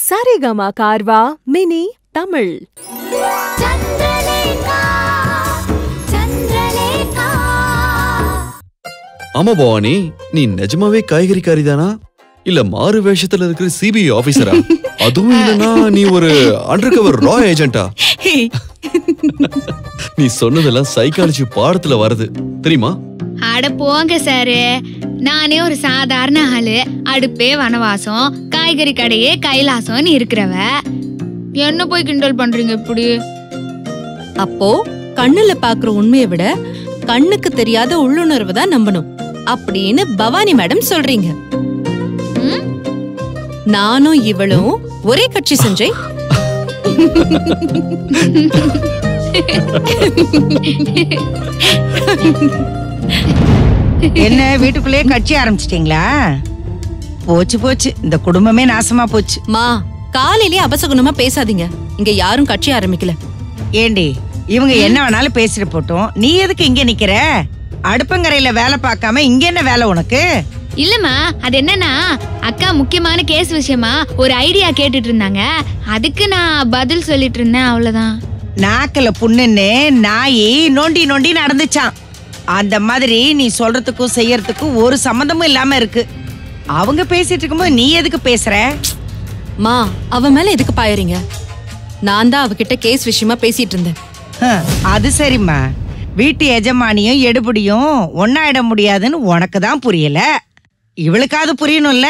Saregama Carvaan mini Tamil. ஆமா பவானி, நீ நிஜமாவே காய்கறிக்காரி தானா இல்ல மாறு வேஷத்துல இருக்கிற சிபிஐ ஆபீசரா? அதுவும் இல்லனா நீ ஒரு அண்டர்கவர் ரா ஏஜென்ட்டா? நீ சொன்னதெல்லாம் சைக்காலஜி பாடத்துல வருது தெரியுமா? அட போங்க சாரு, நானே ஒரு சாதாரண ஆளு. அடுப்பே வனவாசம், காய்கறி கடையே கைலாசம்னு இருக்கிறவ. என்ன போய் கிண்டல் பண்றீங்க இப்படி? அப்போ கண்ணுல பாக்குற உண்மையை விட கண்ணுக்கு தெரியாத உள்ளுணர்வு தான் நம்பணும் அப்படின்னு பவானி மேடம் சொல்றீங்க. நானும் இவளும் ஒரே கட்சி செஞ்சேன். என்ன வீட்டுக்குள்ளே கட்சி ஆரம்பிச்சிட்டீங்களா? போச்சு போச்சு, இந்த குடும்பமே நாசமா போச்சு. மா, காலையிலேயே அபசகுணமா பேசாதீங்க. இங்க யாரும் கட்சி ஆரம்பிக்கல. ஏண்டி, இவங்க என்ன வேணாலும் பேசிட்டு போட்டோம், நீ எதுக்கு இங்க நிக்கிற? அடுப்பங்கரையில வேலை பார்க்காம இங்க என்ன வேலை உனக்கு? இல்லம்மா, அது என்னன்னா அக்கா முக்கியமான கேஸ் விஷயமா ஒரு ஐடியா கேட்டுட்டு இருந்தாங்க. அதுக்கு நான் பதில் சொல்லிட்டு இருந்தேன், அவ்வளவுதான். நாக்கல புண்ணுன்னு நாயி நோண்டி நோண்டி நடந்துச்சான். அந்த மாதிரி நீ சொல்றதுக்கும் செய்யறதுக்கும் ஒரு சம்மந்தமும் இல்லாம இருக்கு. அவங்க பேசிட்டு இருக்கும்போது நீ எதுக்கு பேசுற? மா, அவ மேல எதுக்கு பாயறீங்க? நான் தான் அவகிட்ட கேஸ் விஷயமா பேசிட்டு இருந்தேன். அது சரிம்மா, வீட்டு எஜமானியும் எடுபடியும் ஒன்னாயிட முடியாதுன்னு உனக்கு தான் புரியல. இவளுக்காவது புரியணும்ல.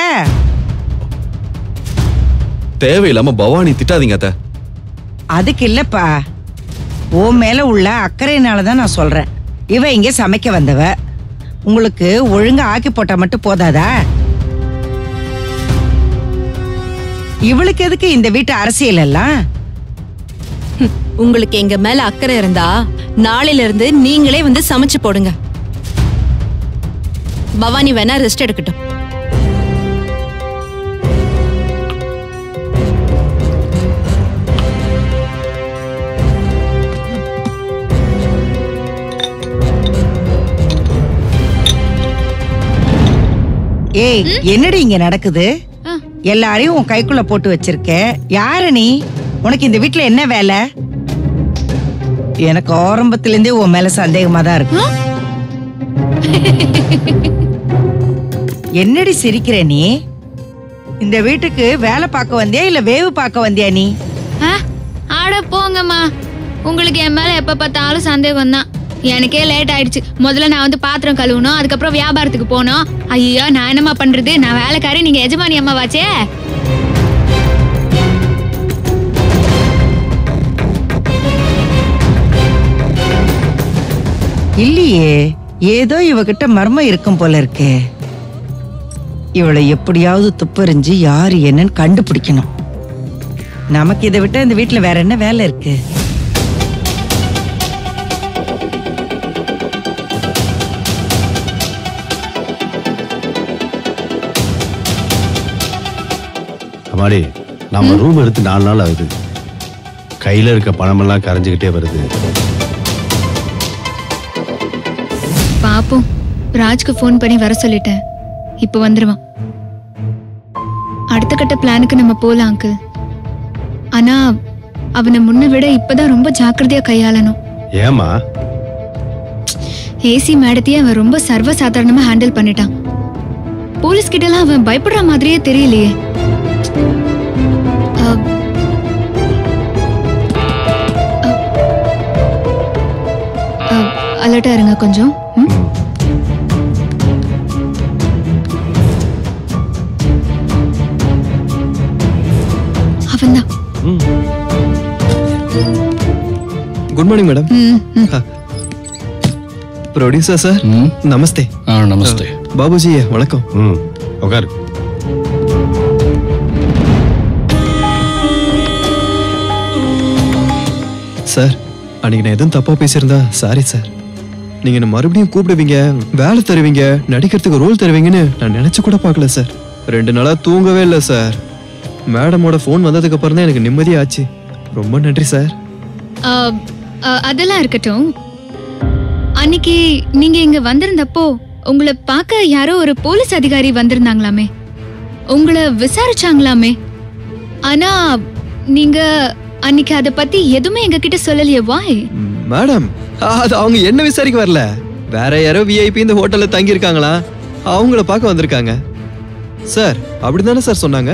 தேவையில்லாம பவானி திட்டாதீங்க அத்த. அதுக்கு இல்லப்பா, உன் மேல உள்ள அக்கறையினாலதான் நான் சொல்றேன். இவ இங்க சமைக்க வந்தவ, உங்களுக்கு ஒழுங்கா ஆக்கி போட்டா மட்டும் போதாதா? இவளுக்கு எதுக்கு இந்த வீட்டு அரசியல் எல்லாம்? உங்களுக்கு எங்க மேல அக்கறை இருந்தா நாளையில இருந்து நீங்களே வந்து சமைச்சு போடுங்க. பவானி வேணா ரெஸ்ட் எடுக்கட்டும். ஏய், என்னடி இங்க நடக்குது? எல்லாரையும் உன் கைக்குள்ள போட்டு வச்சிருக்க. யாரு நீ? உனக்கு இந்த வீட்டுல என்ன வேலை? எனக்கு ஆரம்பத்துல இருந்தே உன் மேல சந்தேகமா தான் இருக்கு. என்னடி சிரிக்கிற நீ? இந்த வீட்டுக்கு வேலை பார்க்க வந்தியா இல்ல வேவு பார்க்க வந்தியா நீ? ஆட போங்கம்மா, உங்களுக்கு என் மேல எப்ப பார்த்தாலும் சந்தேகம் தான். எனக்கே லேட் ஆயிடுச்சு. முதல்ல நான் வந்து பாத்திரம் கழுவணும், அதுக்கப்புறம் வியாபாரத்துக்கு போனோம். ஐயோ, நான் என்னம்மா பண்றது? நான் வேலைக்காரி, நீங்க எஜமானி அம்மாவாச்சே. இல்லையே, ஏதோ இவகிட்ட மர்மம் இருக்கும் போல இருக்கே. இவளை எப்படியாவது துப்பறிஞ்சு யாரு என்னன்னு கண்டுபிடிக்கணும். நமக்கு இதை விட்டு இந்த வீட்டுல வேற என்ன வேலை இருக்கு? அம்மாடி, நம்ம ரூம் எடுத்து 4 நாள் ஆகுது. கையில இருக்க பணமெல்லாம் கரைஞ்சுக்கிட்டே வருது. பாப்போம், ராஜ்க்கு போன் பண்ணி வர சொல்லிட்டேன். இப்ப வந்துருவான். அடுத்த கட்ட பிளானுக்கு நம்ம போலாம் அங்கிள். ஆனா அவனை முன்ன விட இப்பதான் ரொம்ப ஜாக்கிரதையா கையாளணும். ஏமா? ஏசி மேடத்தையே அவன் ரொம்ப சர்வசாதாரணமா ஹேண்டில் பண்ணிட்டான். போலீஸ் கிட்ட எல்லாம் அவன் பயப்படுற மாதிரியே தெரியலையே. அலர்ட்டா இருங்க கொஞ்சம். அவன்தான். Good morning madam. Producer sir, நமஸ்தே. நமஸ்தே பாபுஜி, வணக்கம். உட்காரு. சார், அன்னைக்கு நான் எதுவும் தப்பா பேசியிருந்தா சாரி சார். நீங்க என்ன மறுபடியும் கூப்பிடுவீங்க, வேலை தருவீங்க, நடிக்கிறதுக்கு ரோல் தருவீங்கன்னு நான் நினைச்சு கூட பார்க்கல சார். 2 நாளா தூங்கவே இல்லை சார். மேடமோட போன் வந்ததுக்கு அப்புறம் தான் எனக்கு நிம்மதியாச்சு. ரொம்ப நன்றி சார். அதெல்லாம் இருக்கட்டும். அன்னைக்கு நீங்க இங்க வந்திருந்தப்போ உங்களை பார்க்க யாரோ ஒரு போலீஸ் அதிகாரி வந்திருந்தாங்களாமே, உங்களை விசாரிச்சாங்களாமே. ஆனா நீங்க அன்னைக்கு அத பத்தி எதுவுமே எங்க கிட்ட சொல்லலையே வாய்? மேடம் அது அவங்க என்ன விசாரிக்க வரல, வேற யாரோ விஐபி இந்த ஹோட்டல்ல தங்கி இருக்காங்களா, அவங்கள பார்க்க வந்திருக்காங்க சார். அப்படிதானே சார் சொன்னாங்க?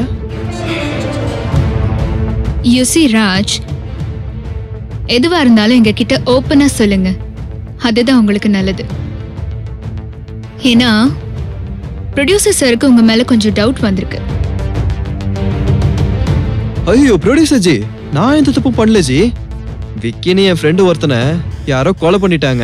You see ராஜ், எதுவா இருந்தாலும் எங்க கிட்ட ஓப்பனா சொல்லுங்க, அதுதான் உங்களுக்கு நல்லது. ஏன்னா ப்ரொடியூசர் சாருக்கு உங்க மேல கொஞ்சம் டவுட் வந்திருக்கு. ஐயோ ப்ரொடியூசர் ஜி, நான் எந்த தப்பு பண்ணல ஜி. விக்கினி என் ஃப்ரெண்டு ஒருத்தனை யாரோ கொலை பண்ணிட்டாங்க.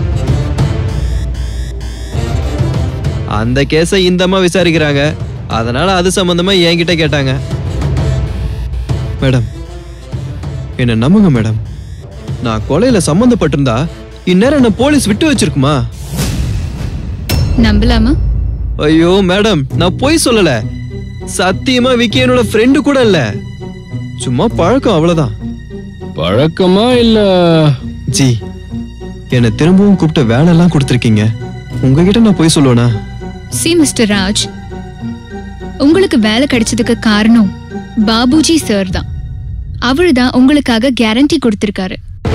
அந்த கேஸை இந்த அம்மா விசாரிக்கிறாங்க, அதனால அது சம்பந்தமா என்கிட்ட கேட்டாங்க. மேடம் என்ன நம்புங்க மேடம், நான் கொலையில சம்பந்தப்பட்டிருந்தா இந்நேரம் என்ன போலீஸ் விட்டு வச்சிருக்குமா? நம்பலாமா? ஐயோ மேடம், நான் போய் சொல்லல. சத்தியமா விக்கி என்னோட ஃப்ரெண்டு கூட இல்ல, சும்மா பழக்கம் அவ்வளவுதான். பழக்கமா இல்ல? ஜி என்ன திரும்பவும் கூப்பிட்ட வேலை எல்லாம் கொடுத்துருக்கீங்க, உங்ககிட்ட நான் போய் சொல்லுவேனா? சி மிஸ்டர் ராஜ், உங்களுக்கு வேலை கிடைச்சதுக்கு காரணம் பாபுஜி சார் தான். அவரு தான் உங்களுக்காக கேரண்டி கொடுத்திருக்காரு.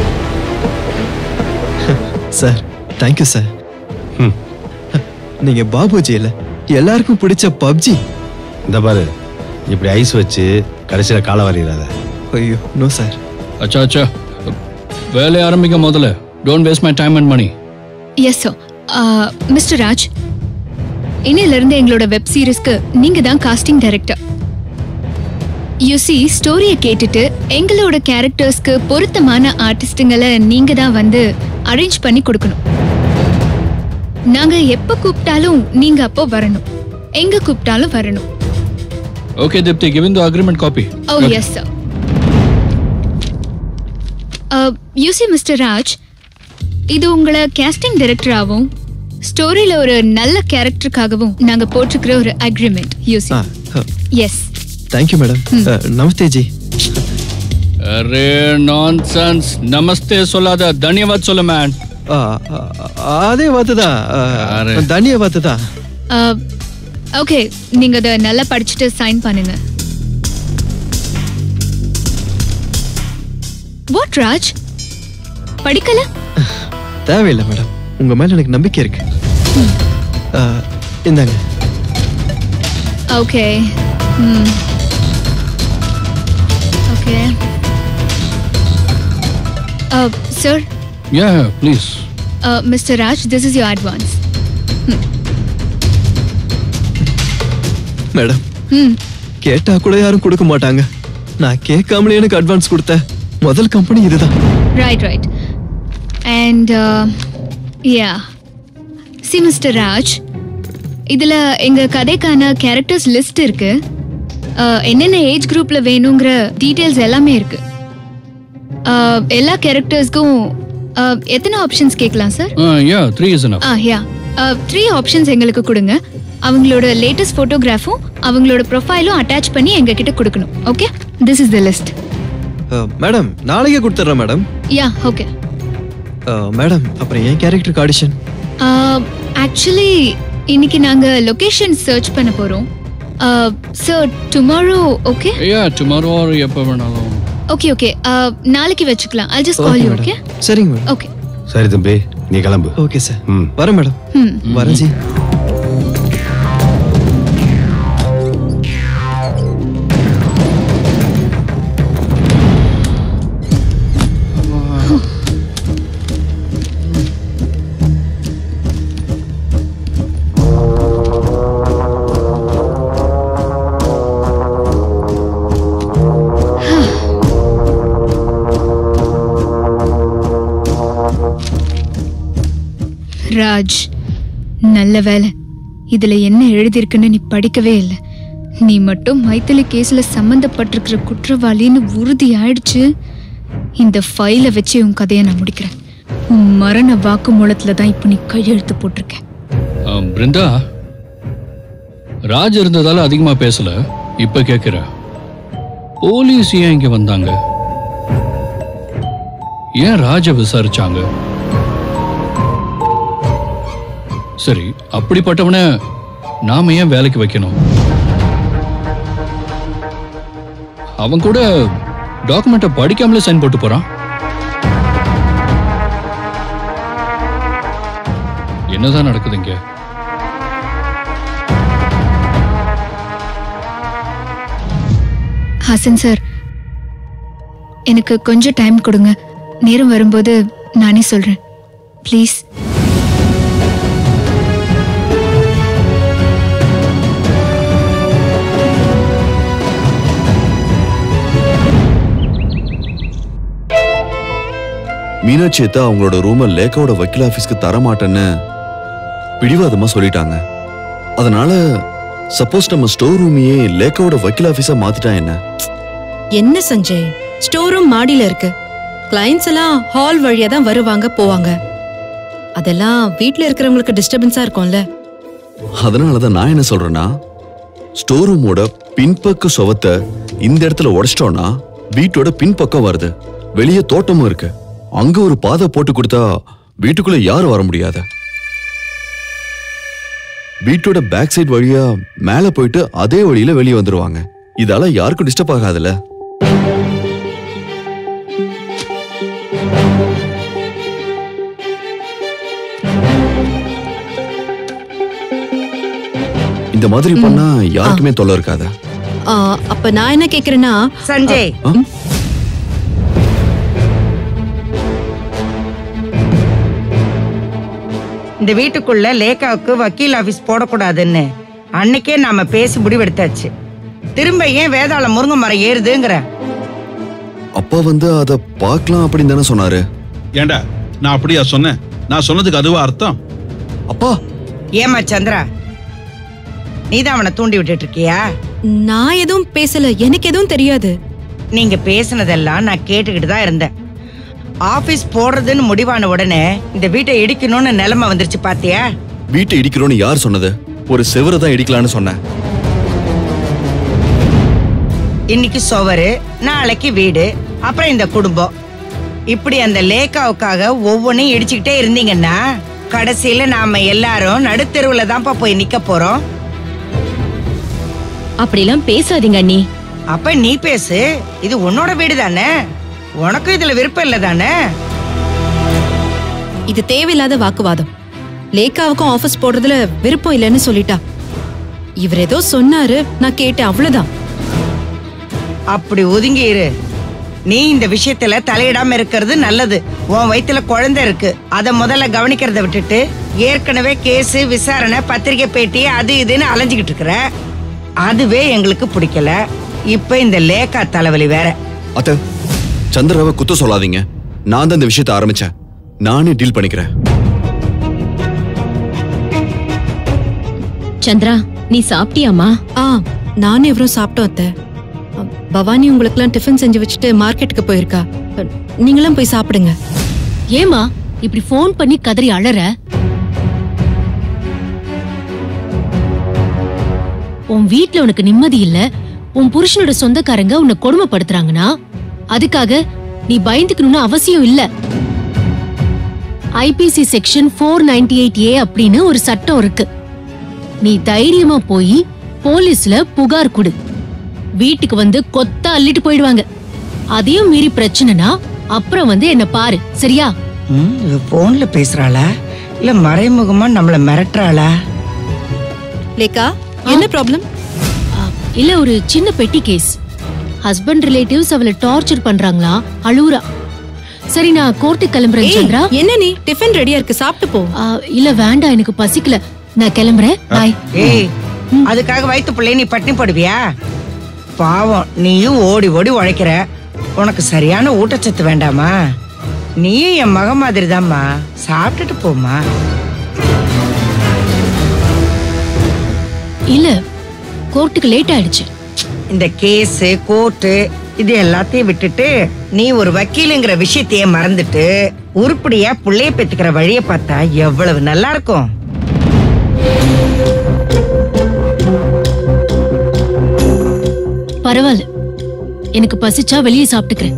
Sir thank you sir. நீங்க பாபுஜி இல்ல, எல்லாருக்கும் பிடிச்ச பப்ஜி. இந்த பாரு, இப்படி ஐஸ் வச்சு கடைசியில கால வரையிடாத. ஐயோ நோ சார். அச்சா அச்சா, வேலையை ஆரம்பிக்க முதல்ல. Don't waste my time and money. Yes sir. Mister Raj, இன்னையில இருந்து எங்களோட வெப் சீரிஸ்க்கு நீங்க தான் காஸ்டிங் டைரக்டர். யூசி ஸ்டோரியை கேட்டுட்டு எங்களோட கேரக்டர்ஸ்க்கு பொருத்தமான ஆர்டிஸ்டுங்களை நீங்க தான் வந்து அரேஞ்ச் பண்ணி கொடுக்கணும். நாங்க எப்ப கூப்பிட்டாலும் நீங்க அப்போ வரணும், எங்க கூப்பிட்டாலும் வரணும். Okay, Dipti, give him the agreement copy. Oh, yes, sir. You see, Mr. Raj, இது உங்களை கேஸ்டிங் டைரக்டராகவும் ஸ்டோரியில ஒரு நல்ல கேரக்டருக்காகவும் நாங்க போட்டுக்கிற ஒரு அக்ரிமெண்ட். You see. Yes. Thank you madam. நமஸ்தே ஜி. அரே நான்சென்ஸ். நமஸ்தே சொல்லாத, தன்யவாத் சொல்ல மேன். அதே வார்த்தை தான், தன்யவாத் தான். ஓகே, நீங்க அதை நல்லா படிச்சுட்டு சைன் பண்ணுங்க. வாட் ராஜ், படிக்கல? தேவையில்லை மேடம், உங்க மேல எனக்கு நம்பிக்கை இருக்கு. இந்தாங்க. Okay okay sir. Yeah, please. Mr. Raj, this is your advance. Madam கேட்டா கூட யாரும் கொடுக்க மாட்டாங்க, நான் கேட்காமலே எனக்கு அட்வான்ஸ் கொடுத்த முதல் கம்பெனி இதுதான். Right right. And you see mister Raj, இதுல எங்க கதைக்கான கேரக்டர்ஸ் லிஸ்ட் இருக்கு. என்னென்ன ஏஜ் குரூப்ல வேணுங்கிற டீடைல்ஸ் எல்லாமே இருக்கு. எல்லா கேரக்டர்ஸ்க்கும் எத்தனை ஆப்ஷன்ஸ் கேட்கலாம் sir? Yeah, 3 is enough. Yeah 3 options எங்களுக்கு கொடுங்க. அவங்களோட லேட்டஸ்ட் போட்டோகிராஃபும் அவங்களோட ப்ரொஃபைலும் அட்டாச் பண்ணி எங்க கிட்ட கொடுக்கணும். Okay, this is the list. Madam நாளைக்கே கொடுத்துறேன் மேடம். Yeah okay. மேடம் அப்புறம் என் கேரக்டருக்கு ஆடிஷன்? ஆக்சுவலி இன்னைக்கு நாங்க லொகேஷன் சர்ச் பண்ண போறோம். Sir tomorrow okay? Yeah, tomorrow or எப்ப வேணாலும். ஓகே ஓகே, நாளைக்கு வெச்சுக்கலாம். I'll just call you. Okay? சரிங்க மேடம். ஓகே. சரி தம்பி, நீ கிளம்பு. Okay sir. வரேன் மேடம். வரேன் ஜி. ராஜ், நல்ல வேலை இதுல என்ன எழுதியிருக்குன்னு நீ படிக்கவே இல்லை. நீ மட்டும் மைத்திலி கேஸ்ல சம்பந்தப்பட்டிருக்கிற குற்றவாளின்னு உறுதி ஆயிடுச்சு. இந்த ஃபைலை வச்சு உன் கதையை நான் முடிக்கிறேன். உன் மரண வாக்குமூலத்துல தான் இப்ப நீ கையெழுத்து போட்டிருக்க. பிருந்தா, ராஜ் இருந்ததால அதிகமா பேசல. இப்ப கேக்குற, போலீஸ் ஏன் இங்க வந்தாங்க? ஏன் ராஜ விசாரிச்சாங்க? சரி, அப்படிப்பட்டவனை நாம ஏன் வேலைக்கு வைக்கணும்? அவன் கூட டாக்குமெண்ட்டை படிக்காமலே சைன் போட்டு போறான். என்னதான் நடக்குது இங்க? ஹசன் சார், எனக்கு கொஞ்சம் டைம் கொடுங்க. நேரம் வரும்போது நானே சொல்றேன். ப்ளீஸ். மீனாட்சி அத்தா அவங்களோட ரூமை லேக்காவோட வக்கீல் ஆபீஸ்க்கு தரமாட்டேன்னு பிடிவாதமா சொல்லிட்டாங்க. அதனால சப்போஸ் நம்ம ஸ்டோர் ரூமையே லேக்காவோட வக்கீல் ஆபீஸா மாத்திட்டா என்ன சஞ்சய், ஸ்டோர் ரூம் மாடியில இருக்கு. கிளைண்ட்ஸ் எல்லாம் ஹால் வழியா தான் வருவாங்க போவாங்க. அதெல்லாம் வீட்ல இருக்கிறவங்களுக்கு டிஸ்டர்பன்ஸா இருக்கும்ல. அதனாலதான் நான் என்ன சொல்றேன்னா, ஸ்டோர் ரூமோட பின்பக்க சுவத்தை இந்த இடத்துல உடைச்சிட்டோம்னா வீட்டோட பின்பக்கம் வருது, வெளியே தோட்டமும் இருக்கு. அங்க ஒரு பாதை போட்டு கொடுத்தா வீட்டுக்குள்ள யாரும் வர முடியாது. வீட்டோட பேக் சைடு வழியா மேல போயிட்டு அதே வழியில வெளியே வந்துருவாங்க. இதால யாருக்கும் டிஸ்டர்ப் ஆகாதுல்ல. இந்த மாதிரி பண்ணா யாருக்குமே தொல்லை இருக்காது. அப்ப நான் என்ன கேக்குறேன்னா சஞ்சய், இந்த வீட்டுக்குள்ள லேக்காவுக்கு வக்கீல் ஆபீஸ் போடக்கூடாதுன்னு அன்னைக்கே நாம பேசி முடிவெடுத்தாச்சு. திரும்ப ஏன் வேதாள முருங்கை மரம் ஏறுதுங்கிற? அப்பா வந்து அத பார்க்கலாம் அப்படின்னு தானே சொன்னாரு. ஏண்டா நான் அப்படியா சொன்னேன்? நான் சொன்னதுக்கு அதுவா அர்த்தம்? அப்பா, ஏமா சந்திரா, நீதான் அவனை தூண்டி விட்டுட்டு இருக்கியா? நான் எதுவும் பேசல, எனக்கு எதுவும் தெரியாது. நீங்க பேசினதெல்லாம் நான் கேட்டுக்கிட்டு தான் இருந்தேன். ஆபீஸ் போடுறதுன்னு முடிவான உடனே இந்த வீட்டை இடிக்கணும்னு நிலைமை வந்துருச்சு பாத்தியா? வீட்டை இடிக்கிறோன்னு யார் சொன்னது? ஒரு செவரை தான் இடிக்கலான்னு சொன்னேன். இன்னைக்கு சுவரு, நாளைக்கு வீடு, அப்புறம் இந்த குடும்பம், இப்படி அந்த லேக்காவுக்காக ஒவ்வொன்னையும் இடிச்சுக்கிட்டே இருந்தீங்கன்னா கடைசியில நாம எல்லாரும் நடுத்தெருவுல தான்ப்பா போய் நிக்க போறோம். அப்படிலாம் பேசாதீங்க அண்ணி. அப்ப நீ பேசு, இது உன்னோட வீடு தானே, உனக்கு இதுல விருப்பம் இல்ல தானே? இது தேவையில்லாத வாக்குவாதம். லேக்காவுக்கும் ஆபீஸ் போடுறதுல விருப்பம் இல்லைன்னு சொல்லிட்டா. இவர் ஏதோ சொன்னாரு, நான் கேட்டேன், அவ்வளவுதான். அப்படி ஒதுங்கி இரு. நீ இந்த விஷயத்துல தலையிடாம இருக்கிறது நல்லது. உன் வயித்துல குழந்தை இருக்கு, அத முதல்ல கவனிக்கிறத விட்டுட்டு ஏற்கனவே கேஸ், விசாரணை, பத்திரிகை பேட்டி அது இதுன்னு அலைஞ்சுக்கிட்டு இருக்கிற. அதுவே எங்களுக்கு பிடிக்கல. இப்ப இந்த லேக்கா தலைவலி வேற. அத்த, சந்திராவை குத்த சொல்லாதீங்க. நான் தான் இந்த விஷயத்தை ஆரம்பிச்சேன். நானே டீல் பண்ணிக்கிறேன். சந்திரா, நீ சாப்பிட்டியாமா? நானும் எவரும் சாப்பிட்டோம் அத்தை. பவானி உங்களுக்குலாம் டிஃபன் செஞ்சு வச்சுட்டு மார்க்கெட்டுக்கு போயிருக்கா. நீங்களும் போய் சாப்பிடுங்க. ஏமா இப்படி போன் பண்ணி கதறி அழற? உன் வீட்ல உனக்கு நிம்மதி இல்ல, உன் புருஷனோட சொந்தக்காரங்க உன்னை கொடுமைப்படுத்துறாங்கன்னா அதுக்காக நீ பயந்துக்கணும்னு அவசியம் இல்ல. ஐபிசி செக்ஷன் 498A அப்படின்னு ஒரு சட்டம் இருக்கு. நீ தைரியமா போய் போலீஸ்ல புகார் கொடு. வீட்டுக்கு வந்து கொத்த அள்ளிட்டு போயிடுவாங்க. அதையும் மீறி பிரச்சனைனா அப்புறம் வந்து என்ன பாரு, சரியா? போன்ல பேசுறாளா இல்ல மறைமுகமா நம்மள மிரட்டுறாளா? லேக்கா, என்ன ப்ராப்ளம்? இல்ல, ஒரு சின்ன பெட்டி கேஸ். ஹஸ்பண்ட் ரிலேட்டிவ்ஸ் அவளை டார்ச்சர் பண்றாங்களா, அழுவுறா. சரி, நான் கோர்ட்டுக்கு கிளம்புறேன். சந்திரா, என்ன நீ டிஃபன் ரெடியா இருக்கு, சாப்பிட்டு போ. இல்ல வேண்டாம், எனக்கு பசிக்கல, நான் கிளம்புறேன். பாய். ஏய், அதுக்காக வயித்து பிள்ளை நீ பட்டினி போடுவியா? பாவம், நீயும் ஓடி ஓடி உழைக்கிற. உனக்கு சரியான ஊட்டச்சத்து வேண்டாமா? நீயும் என் மக மாதிரி தான்மா, சாப்பிட்டுட்டு போமா. இல்ல, கோர்ட்டுக்கு லேட் ஆயிடுச்சு. இந்த கேஸ், கோர்ட்டு இது எல்லாத்தையும் விட்டுட்டு நீ ஒரு வக்கீலுங்கிற விஷயத்தையே மறந்துட்டு உருப்படியா புள்ளைய பெத்துக்கிற வழிய பார்த்தா எவ்வளவு நல்லா இருக்கும். பரவாயில்ல, எனக்கு பசிச்சா வெளியே சாப்பிட்டுக்கிறேன்.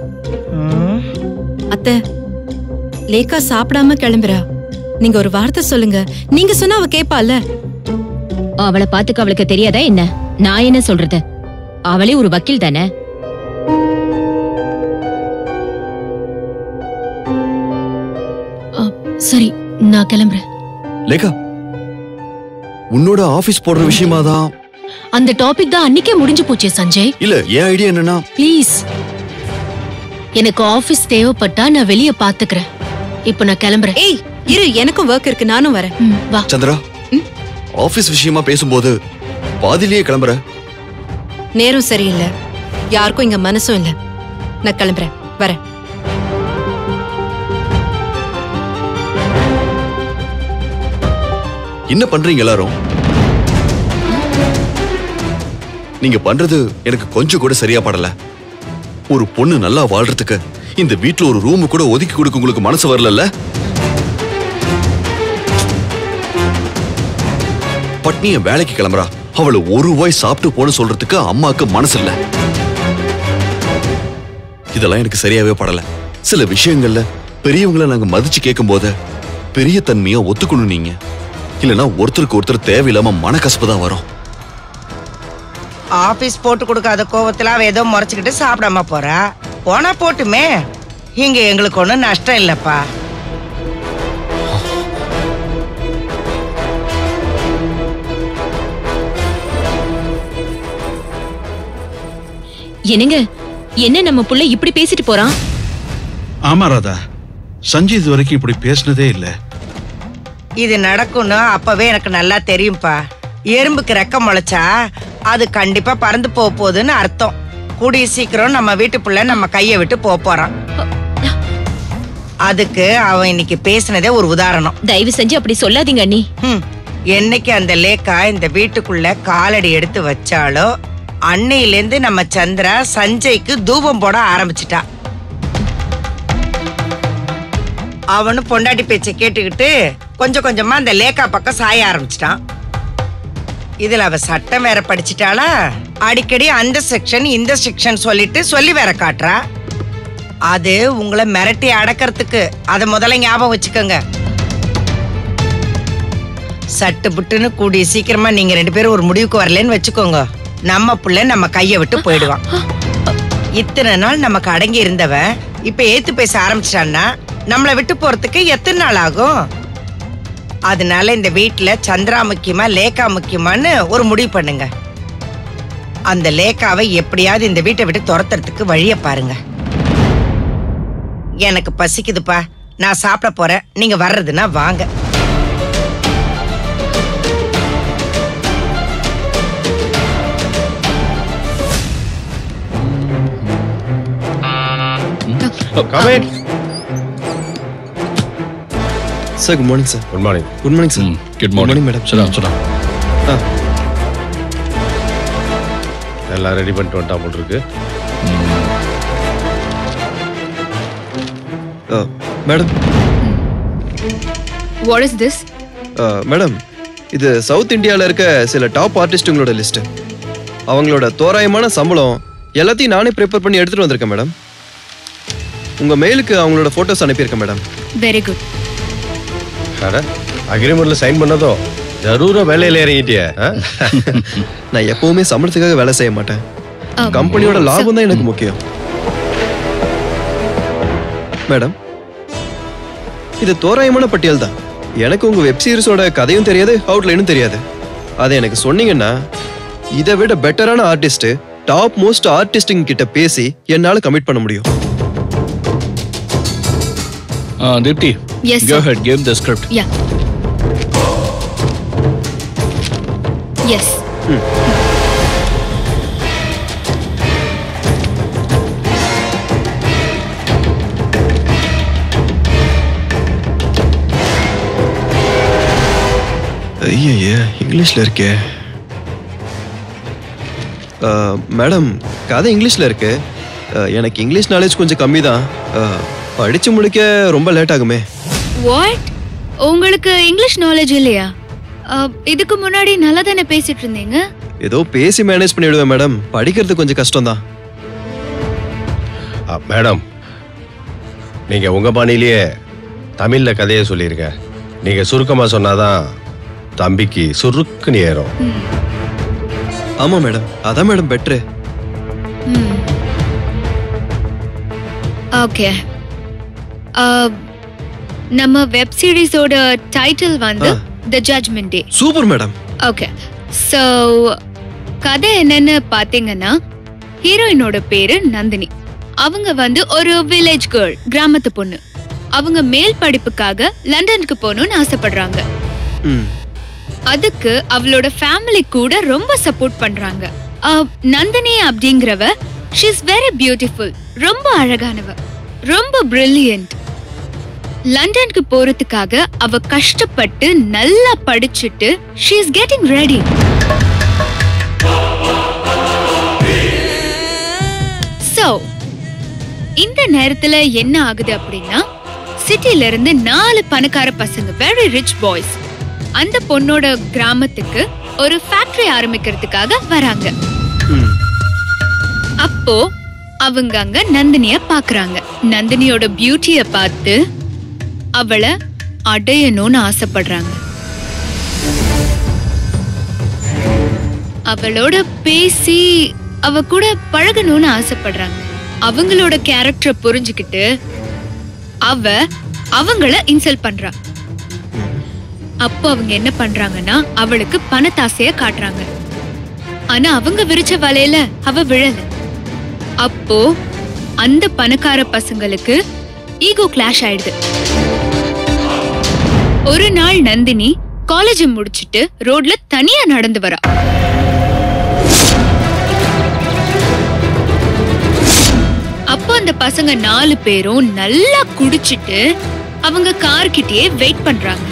அத்தை, லேக்கா சாப்பிடாம கிளம்புறா. நீங்க ஒரு வார்த்தை சொல்லுங்க. நீங்க சொன்னா அவ கேப்பால. அவளை பாத்துக்க அவளுக்கு தெரியாதா என்ன? நான் என்ன சொல்றது? அவளே ஒரு வக்கீல் தானே. சரி, நான் கிளம்புறேன். லேகா, உன்னோட ஆபீஸ் போடுற விஷயமா தான். அந்த டாபிக் தான் அன்னைக்கே முடிஞ்சு போச்சே சஞ்சய். இல்ல, என் ஐடியா என்னன்னா, ப்ளீஸ், எனக்கு ஆபீஸ் தேவைப்பட்டா நான் வெளிய பாத்துக்கிறேன். இப்போ நான் கிளம்புறேன். ஏய் இரு, எனக்கும் ஒர்க் இருக்கு, நானும் வரேன். வா. சந்திரா, ஆபீஸ் விஷயமா பேசும்போது பாதிலேயே கிளம்புற. நேரம் சரியில்லை, யாருக்கும் இங்க மனசும் இல்ல. நான் கிளம்புறேன், வரேன். என்ன பண்றீங்க எல்லாரும்? நீங்க பண்றது எனக்கு கொஞ்சம் கூட சரியா படல. ஒரு பொண்ணு நல்லா வாழ்றதுக்கு இந்த வீட்ல ஒரு ரூம் கூட ஒதுக்கி கொடுக்க உங்களுக்கு மனசு வரல. பட்னிய வேலைக்கு கிளம்புறா, அவளை ஒரு வாய் சாப்பிட்டு போன சொல்றதுக்கு அம்மாக்கு மனசு இல்ல. இதெல்லாம் எனக்கு சரியாவே படல. சில விஷயங்கள்ல பெரியவங்களை நாங்க மதிச்சு கேட்கும் போது பெரிய தன்மையா ஒத்துக்கணும் நீங்க. இல்லனா ஒருத்தருக்கு ஒருத்தர் தேவையில்லாம மனக்கசப்பு தான் வரும். ஆபீஸ் போட்டு கொடுக்காத கோவத்துல அவ ஏதோ முறைச்சுக்கிட்டு சாப்பிடாம போறா. போனா போட்டுமே, இங்க எங்களுக்கு ஒண்ணும் நஷ்டம் இல்லப்பா. என்னங்க, என்ன நம்ம புள்ள இப்படி பேசிட்டு போறான்? ஆமா ராதா, சஞ்சய் இது வரைக்கும் இப்படி பேசினதே இல்ல. இது நடக்கும்னு அப்பவே எனக்கு நல்லா தெரியும்பா. எறும்புக்கு ரெக்க முளைச்சா அது கண்டிப்பா பறந்து போகுதுன்னு அர்த்தம். கூடிய சீக்கிரம் நம்ம வீட்டு புள்ள நம்ம கைய விட்டு போறான். அதுக்கு அவன் இன்னைக்கு பேசினதே ஒரு உதாரணம். தயவு செஞ்சு அப்படி சொல்லாதீங்க அண்ணி. என்னைக்கு அந்த லேக்கா இந்த வீட்டுக்குள்ள காலடி எடுத்து வச்சாலோ அன்னையிலேருந்து நம்ம சந்திரா சஞ்சய்க்கு தூபம் போட ஆரம்பிச்சிட்டா. அவனு பொண்டாட்டி பேச்சை கேட்டுக்கிட்டு கொஞ்சம் கொஞ்சமா அந்த லேக்கா பக்கம் சாய ஆரம்பிச்சிட்டான். இதுல அவ சட்டம் வேற படிச்சிட்டாளா, அடிக்கடி அந்த செக்ஷன் இந்த செக்ஷன் சொல்லிட்டு சொல்லி வேற காட்டுறா. அது உங்களை மிரட்டி அடக்கிறதுக்கு. அத முதல்ல ஞாபகம் வச்சுக்கோங்க. சட்டு புட்டுன்னு கூடிய சீக்கிரமா நீங்க 2 பேரும் ஒரு முடிவுக்கு வரலன்னு வச்சுக்கோங்க, நம்ம புள்ள நம்ம கைய விட்டு போயிடுவான். இத்தனை நாள் நமக்கு அடங்கி இருந்தவன் இப்ப ஏத்து பேச ஆரம்பிச்சிட்டான்னா நம்மளை விட்டு போறதுக்கு எத்தனை நாள் ஆகும்? அதனால இந்த வீட்டுல சந்திரா முக்கியமா லேக்கா முக்கியமான்னு ஒரு முடிவு பண்ணுங்க. அந்த லேக்காவை எப்படியாவது இந்த வீட்டை விட்டு துரத்துறதுக்கு வழிய பாருங்க. எனக்கு பசிக்குதுப்பா, நான் சாப்பிட போறேன். நீங்க வர்றதுன்னா வாங்க. Sir, good morning sir. Good morning. Good morning sir. Good morning madam. சரி. எல்லாம் ரெடி பண்ணிட்டு வந்துட்டா போல் இருக்கு. Madam. What is this? Madam, இது சவுத் இந்தியாவில் இருக்க சில டாப் ஆர்டிஸ்டுங்களோட லிஸ்ட். அவங்களோட தோராயமான சம்பளம் எல்லாத்தையும் நானே ப்ரிப்பேர் பண்ணி எடுத்துட்டு வந்திருக்கேன் மேடம். உங்க மெயிலுக்கு அவங்களோட போட்டோஸ் அனுப்பியிருக்கேன் மேடம். Very good. அக்ரிமெண்ட்ல சைன் பண்ணதோ ஜரூரா வேலையில இறங்கிட்டியா? நான் எப்பவுமே சம்பளத்துக்காக வேலை செய்ய மாட்டேன். கம்பெனியோட லாபம் தான் எனக்கு முக்கியம். மேடம், இது தோராயமான பட்டியல் தான். எனக்கு உங்க வெப் சீரிஸோட கதையும் தெரியாது, அவுட்லைனும் தெரியாது. அதை எனக்கு சொன்னீங்கன்னா இதை விட பெட்டரான ஆர்டிஸ்ட், டாப் மோஸ்ட் ஆர்டிஸ்டிங் கிட்ட பேசி என்னால கமிட் பண்ண முடியும். Dipti, Yes, go sir. ahead, give the script. Yeah. Yes. ஐயா, இங்கிலீஷ்ல இருக்கே. மேடம், கதை இங்கிலீஷ்ல இருக்கு. எனக்கு இங்கிலீஷ் நாலேஜ் கொஞ்சம் கம்மி தான். படிச்சு முடிக்க ரொம்ப லேட் ஆகுமே. What? உங்களுக்கு இங்கிலீஷ் நாலேஜ் இல்லையா? இதுக்கு முன்னாடி நல்லா தானே பேசிட்டு இருந்தீங்க. ஏதோ பேசி மேனேஜ் பண்ணிடுவேன் மேடம். படிக்கிறது கொஞ்சம் கஷ்டம் தான். மேடம், நீங்க உங்க பாணியிலேயே தமிழ்ல கதையை சொல்லிருக்க. நீங்க சுருக்கமா சொன்னாதான் தம்பிக்கு சுருக்குன்னு ஏறும். ஆமா மேடம், அதான் மேடம் பெட்ரு. ஓகே. நம்ம வெப் சீரிஸோட டைட்டில் வந்து the judgement day. Super madam. Okay. So கதை என்னன்னு பாத்தீங்கன்னா, ஹீரோயினோட பேரு நந்தினி. அவங்க வந்து ஒரு வில்லேஜ் கேர்ள், கிராமத்து பொண்ணு. அவங்க மேல் படிப்புக்காக லண்டனுக்கு போகணும்னு ஆசைப்படுறாங்க. அதுக்கு அவளோட ஃபேமிலி கூட ரொம்ப சப்போர்ட் பண்றாங்க. Nandini அப்படிங்கிறவ she is very beautiful, ரொம்ப அழகானவ, ரொம்ப brilliant. லண்டனுக்கு போறதுக்காக அவ கஷ்டப்பட்டு நல்லா படிச்சிட்டு she is getting ready. So இந்த நேரத்துல என்ன ஆகுது அப்படின்னா, சிட்டில இருந்து 4 பணக்கார பசங்க, very rich boys, அந்த பொண்ணோட கிராமத்துக்கு ஒரு ஃபேக்டரி ஆரம்பிக்கிறதுக்காக வராங்க. அப்போ அவங்க அங்க நந்தினிய பாக்குறாங்க. நந்தினியோட பியூட்டிய பார்த்து அவளை அடையணும்னு ஆசைப்படுறாங்க. அவளோட பேசி அவ கூட பழகணும்னு ஆசைப்படுறாங்க. அவங்களோட கேரக்டரை புரிஞ்சுக்கிட்டு அவங்கள இன்சல்ட் பண்றா. அப்போ அவங்க என்ன பண்றாங்கன்னா, அவளுக்கு பணத்தாசைய காட்டுறாங்க. ஆனா அவங்க விரிச்ச வலையில அவ விழல. அப்போ அந்த பணக்கார பசங்களுக்கு ஈகோ கிளாஷ் ஆயிடுது. ஒரு நாள் நந்தினி காலேஜ் முடிச்சிட்டு ரோட்ல தனியா நடந்து வரா. அப்போ அந்த பசங்க 4 பேரும் நல்லா குடிச்சிட்டு அவங்க கார் கிட்டயே வெயிட் பண்றாங்க.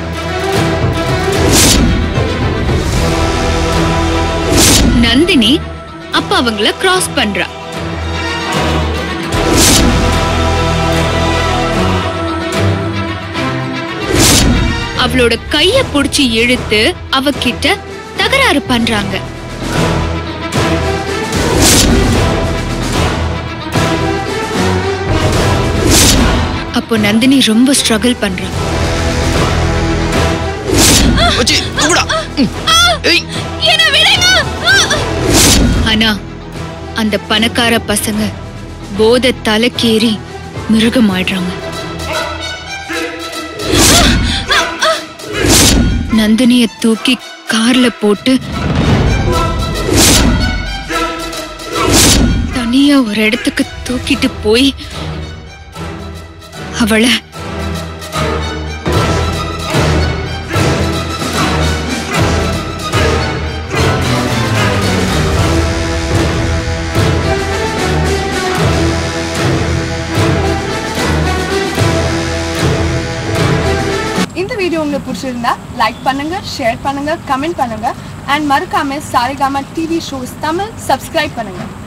நந்தினி அப்ப அவங்கள கிராஸ் பண்றா. அவளோட கைய புடிச்சு இழுத்து அவகிட்ட தகராறு பண்றாங்க. அப்போ நந்தினி ரொம்ப ஸ்ட்ரகிள் பண்றா. ஆனா அந்த பணக்கார பசங்க போதை தலைக்கேறி மிருகம் ஆயிடுறாங்க. நந்தினிய தூக்கி கார்ல போட்டு தனியா ஒரு இடத்துக்கு தூக்கிட்டு போய் அவளை இந்த வீடியோ உங்களுக்கு பிடிச்சிருந்தா லைக் பண்ணுங்க, ஷேர் பண்ணுங்க, கமெண்ட் பண்ணுங்க, அண்ட் மறக்காம Saregama TV shows Tamil subscribe பண்ணுங்க.